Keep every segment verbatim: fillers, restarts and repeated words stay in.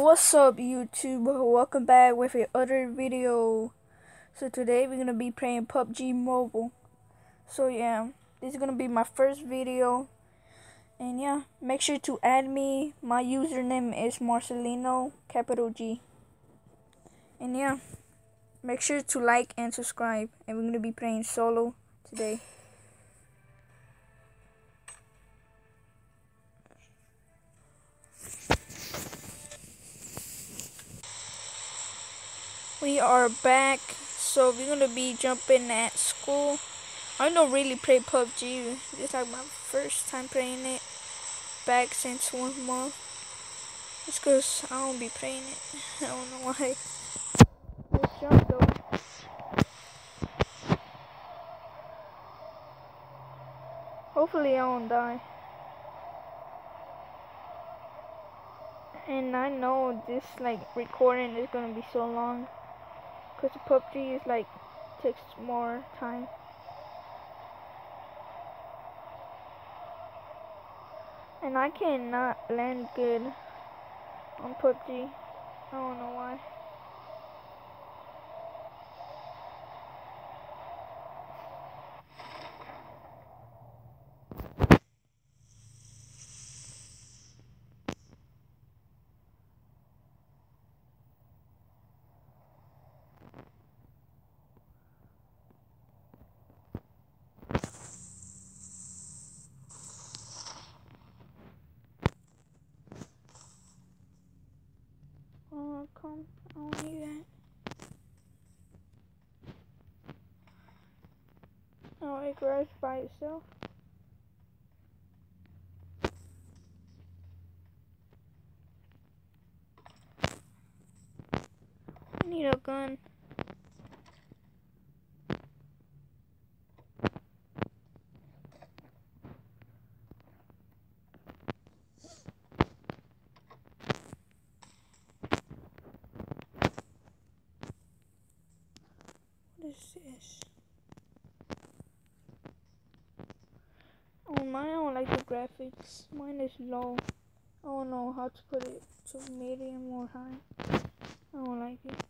What's up YouTube? Welcome back with another video. So today we're gonna be playing P U B G Mobile. So yeah, this is gonna be my first video. And yeah, make sure to add me. My username is Marcelino, capital G. And yeah, make sure to like and subscribe. And we're gonna be playing solo today. We are back. So we're gonna be jumping at school. I don't really play P U B G. It's like my first time playing it. Back since one month. It's cause I don't be playing it. I don't know why. Let's jump though. Hopefully I won't die. And I know this like recording is gonna be so long. Cause the P U B G is like takes more time. And I cannot land good on P U B G. I don't know why. Oh, come. I don't need that. Oh, it grows by itself. I need a gun. What is this? Oh, mine I don't like the graphics. Mine is low. I don't know how to put it to medium or high. I don't like it.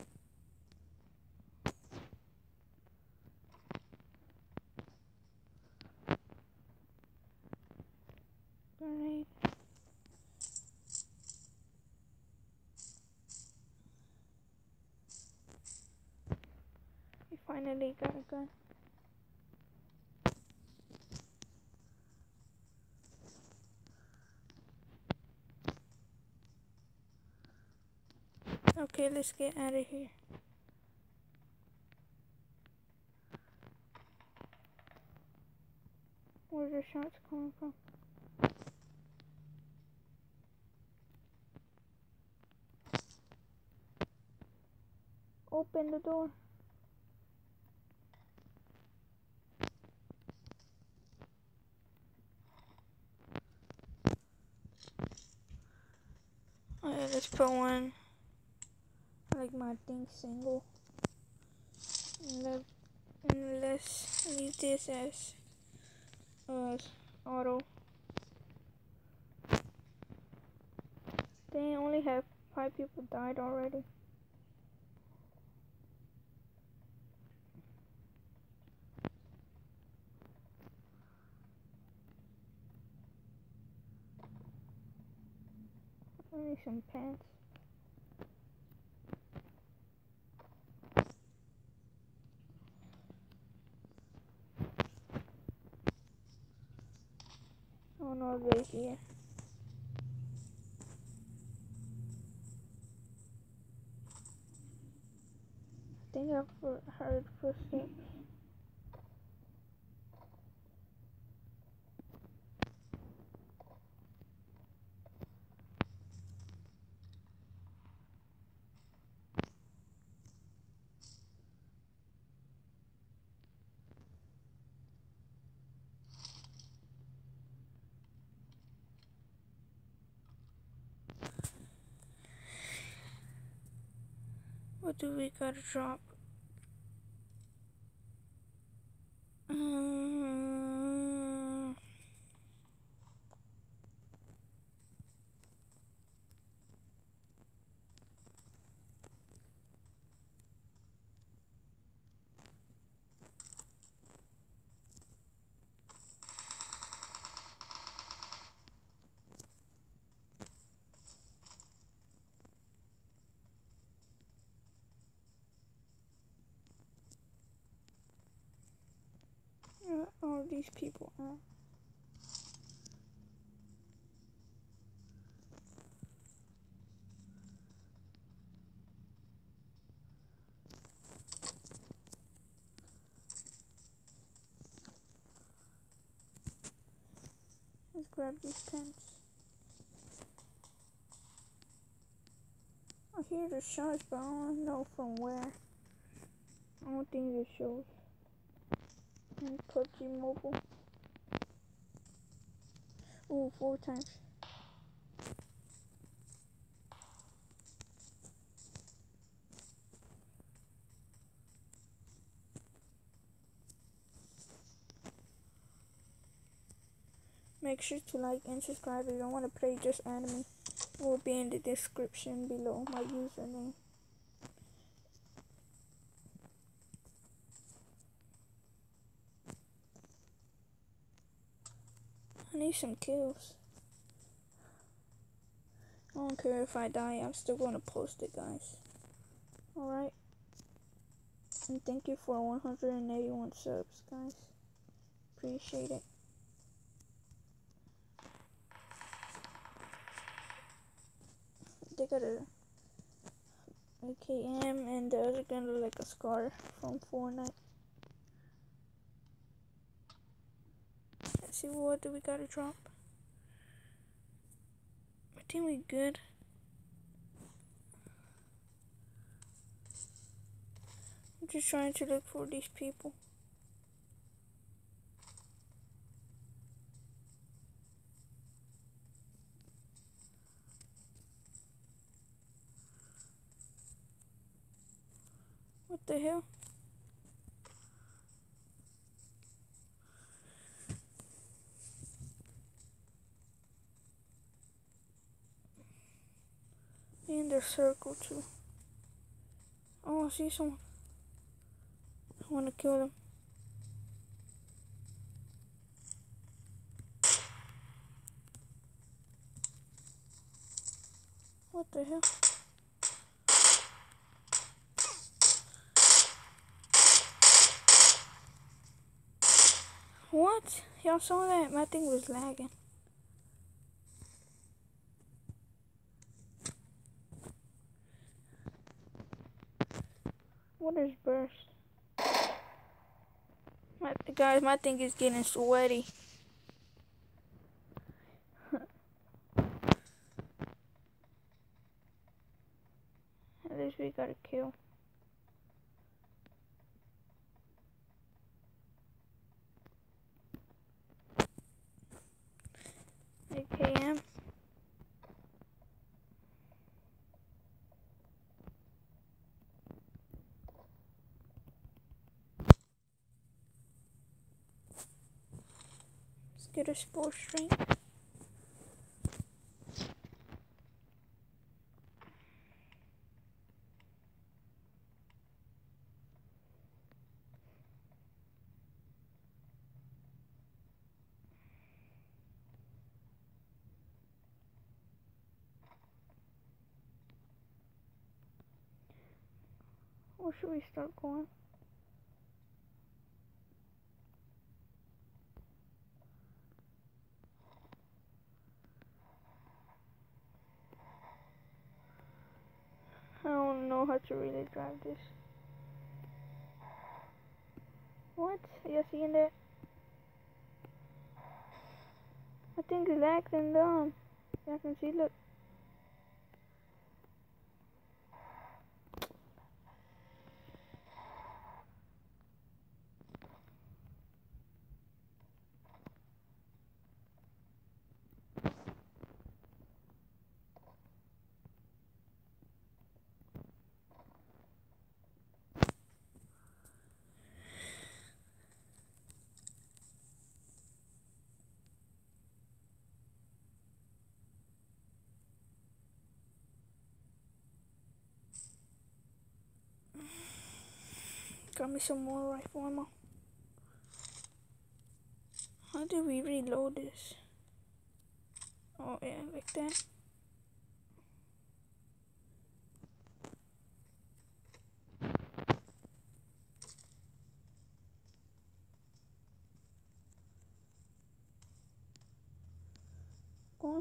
Grenade. We finally got a gun. Okay, let's get out of here. Where's the shots coming from? Open the door. Alright, let's put one. I like my thing single. And, let, and let's leave this as uh, auto. They only have five people died already. I need some pants. Oh no, they're here. I think I've heard footsteps. What do we gotta drop? Um, these people are. Let's grab these tents. I hear the shots, but I don't know from where. I don't think it shows. And P U B G Mobile. Ooh, four times. Make sure to like and subscribe if you want to play just anime. It will be in the description below, my username. I need some kills. I don't care if I die, I'm still gonna post it, guys. Alright. And thank you for one hundred eighty-one subs, guys. Appreciate it. They got a A K M and the other gun look like a Scar from Fortnite. Let's see, what do we gotta drop? I think we good. I'm just trying to look for these people. What the hell? In the circle too. Oh, I see someone. I wanna kill them. What the hell? What? Y'all saw that? My thing was lagging. What is burst? My, guys, my thing is getting sweaty. At least we got a kill. A K M. Let's get a sport strength. Where should we start going? I don't know how to really drive this. What? You seeing that? I think it's acting dumb. I can see, look. Got me some more rifle ammo. How do we reload this? Oh yeah, like that.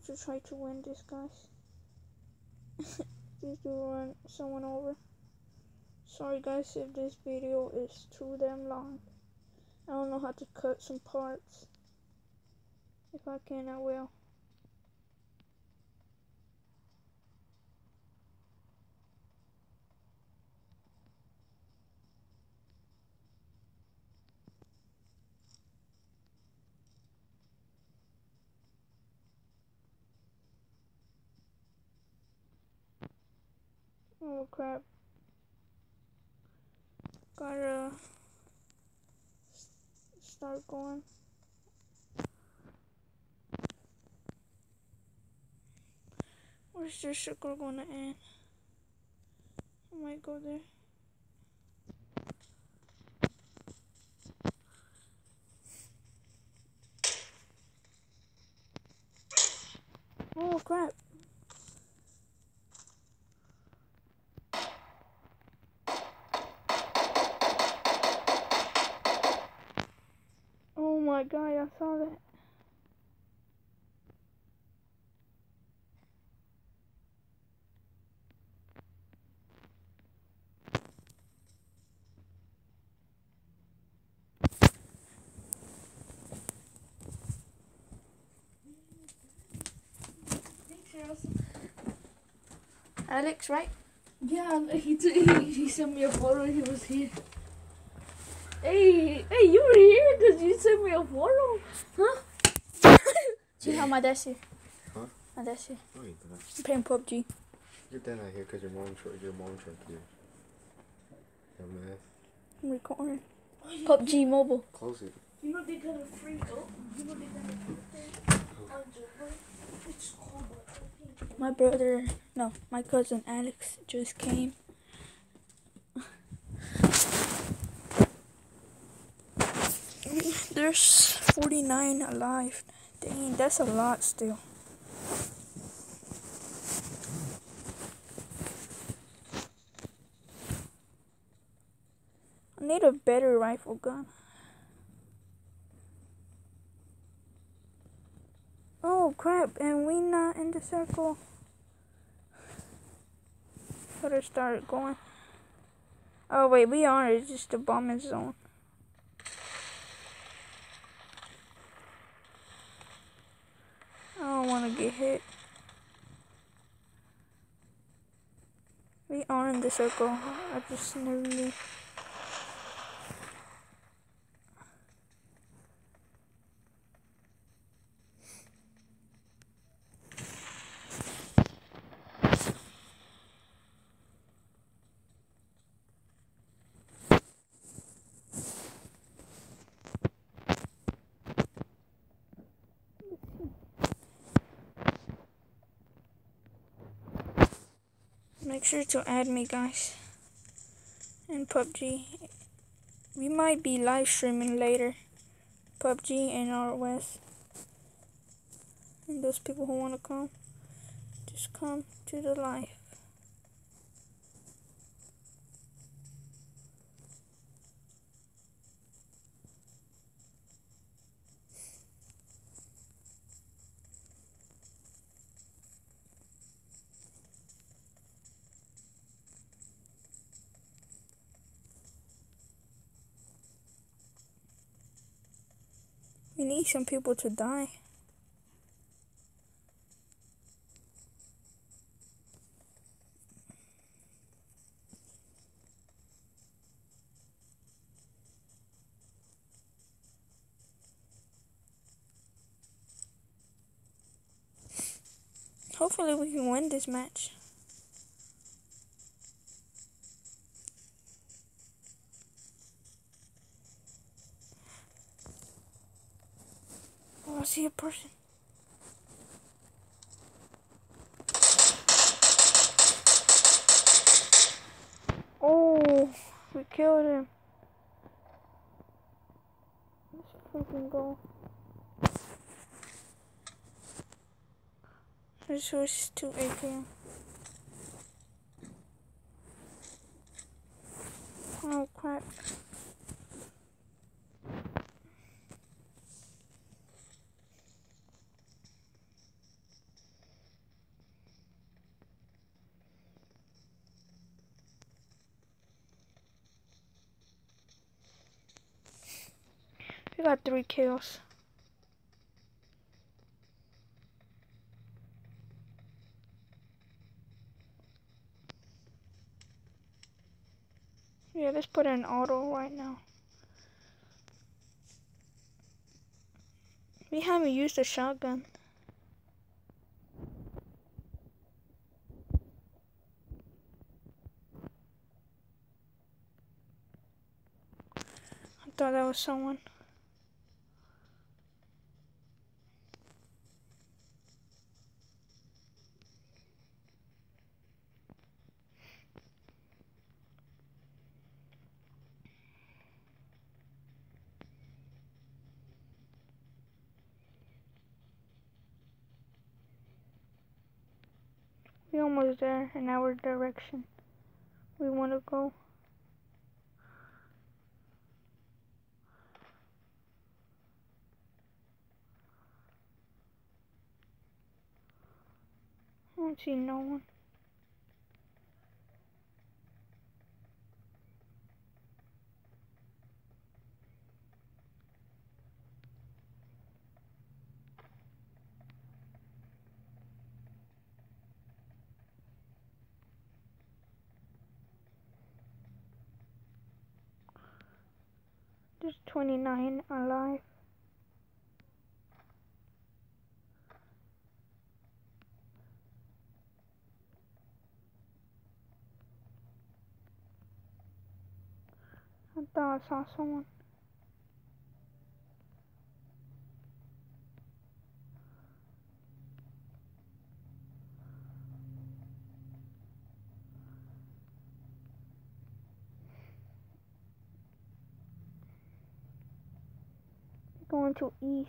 to try to win this, guys. Just to run someone over. Sorry guys if this video is too damn long. I don't know how to cut some parts. If I can, I will. Oh crap. Gotta start going. Where's this circle gonna end? I might go there. Oh crap. Oh my god, I saw that. Alex, right? Yeah, he, he he sent me a photo. He was here. Hey, hey, you were here because you sent me a photo, huh? See how my dad's here? Huh? My dad's here. No, you're not. I'm playing P U B G. Your dad not here because your mom tried. Your mom tried to. Dumbass. I'm recording. P U B G Mobile. Close it. You know they got a free. Oh, you know they got a free thing on Jailbreak. It's called. My brother, no, my cousin Alex just came. There's forty-nine alive. Dang, that's a lot still. I need a better rifle gun. Oh crap, and we not in the circle. Better start going. Oh wait, we are, it's just the bombing zone. I don't want to get hit. We are in the circle. I just nearly. Make sure to add me, guys, in P U B G. We might be live streaming later. P U B G and R O S. And those people who want to come, just come to the live. We need some people to die. Hopefully we can win this match. Oh, I see a person. Oh, we killed him. Let's freaking go. Let's switch to A K. Oh crap. got three kills. Yeah, let's put in auto right now. We haven't used a shotgun. I thought that was someone. We almost there in our direction. We want to go. I don't see no one. There's twenty-nine alive. I thought I saw someone. Going to east.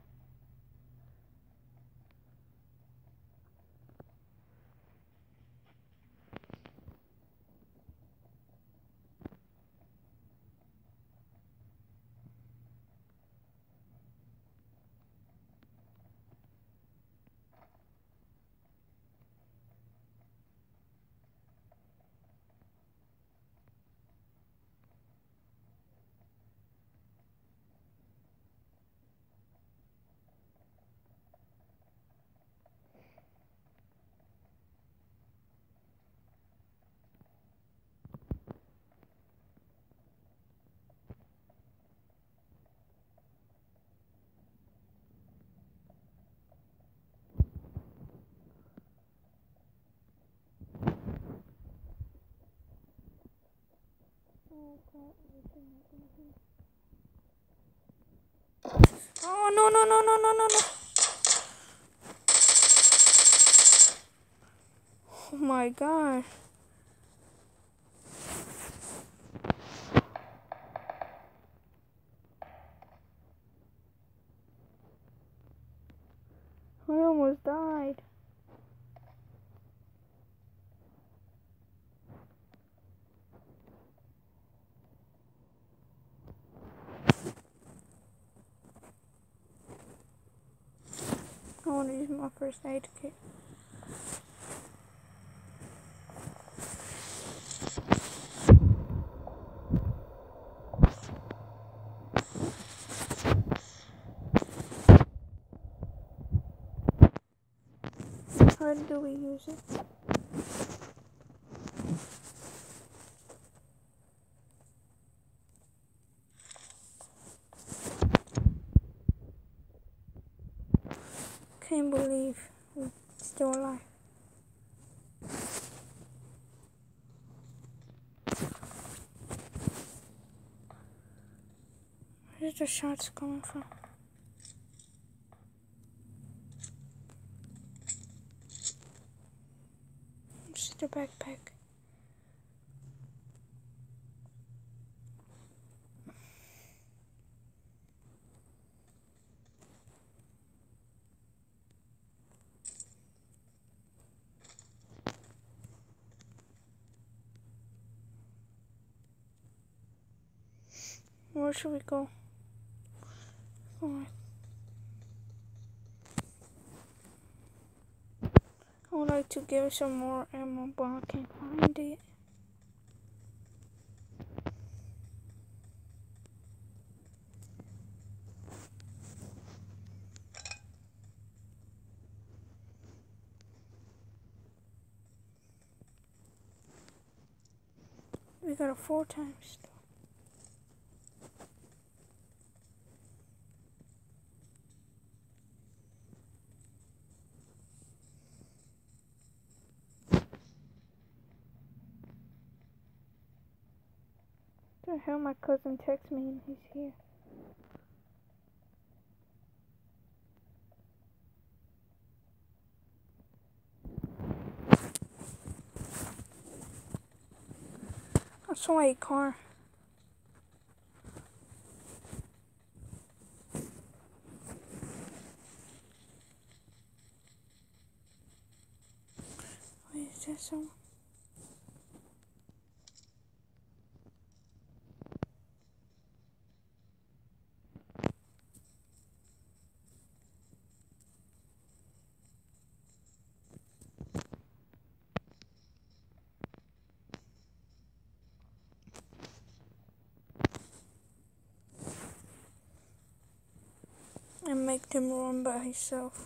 Oh no no no no no no no! Oh my god! I almost died. I want to use my first aid kit. How do we use it? Can't believe we're still alive. Where's the shots coming from? It's the backpack. Where should we go? Oh, I would like to give some more ammo, but I can't find it. We got a four times. What the hell, my cousin texts me and he's here. I saw a car. Wait, is that someone? And make him run by himself.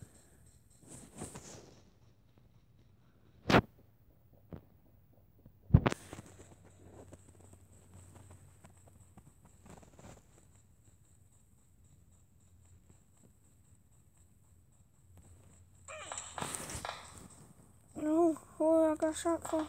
No, oh, I got shot for.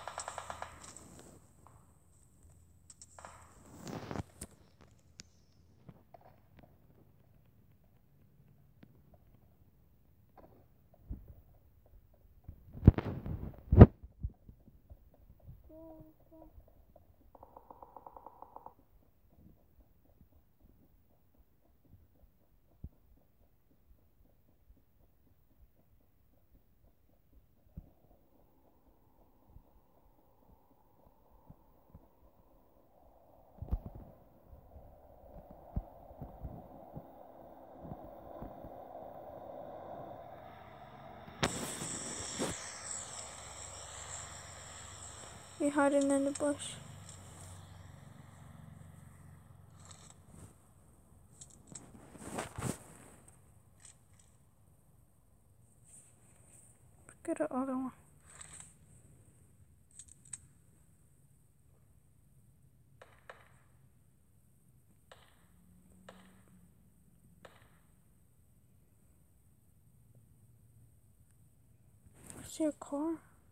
He hiding in the bush. Get the other one. I see a car.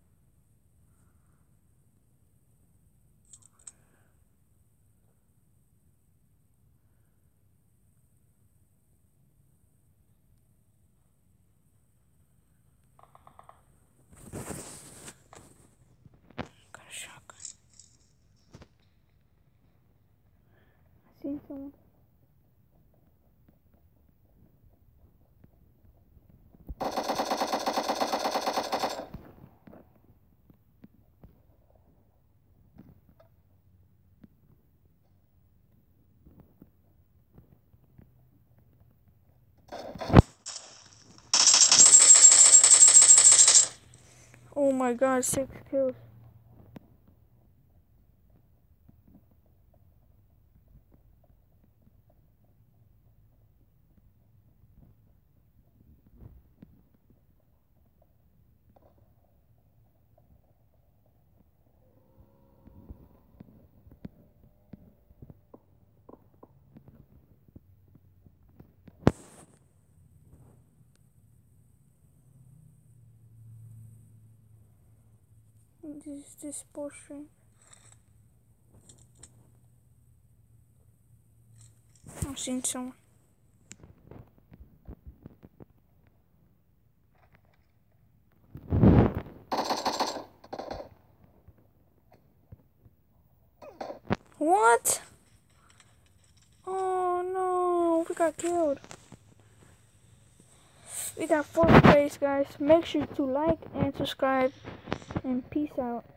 Got a shotgun. I seen someone. Oh my god, six kills. This is this portion. I've seen someone. What? Oh no, we got killed. We got fourth place, guys. Make sure to like and subscribe, and peace out.